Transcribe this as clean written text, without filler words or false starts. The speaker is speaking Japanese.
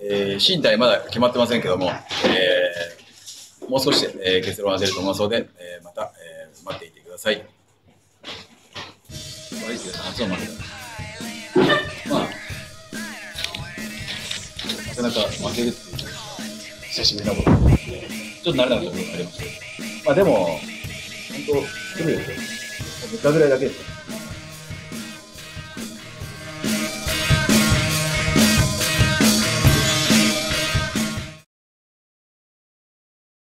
身体まだ決まってませんけども、もう少しで、結論が出ると思いますので、また、待っていてください。悪いですけど、発音負けた。まあ、なかなか負けるっていう久しぶりなことちょっと慣れなかったことがありました。まあでも、本当、来るよ、3日ぐらいだけです。